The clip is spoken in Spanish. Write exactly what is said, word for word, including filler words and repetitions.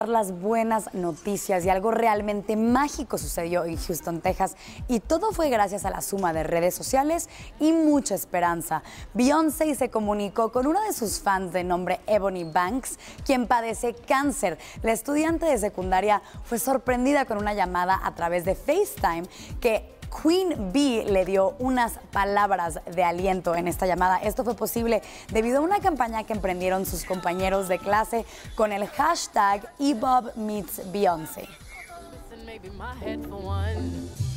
Las buenas noticias y algo realmente mágico sucedió en Houston, Texas, y todo fue gracias a la suma de redes sociales y mucha esperanza. Beyoncé se comunicó con una de sus fans de nombre Ebony Banks, quien padece cáncer. La estudiante de secundaria fue sorprendida con una llamada a través de FaceTime que Queen Bee le dio unas palabras de aliento en esta llamada. Esto fue posible debido a una campaña que emprendieron sus compañeros de clase con el hashtag eBob Meets Beyoncé.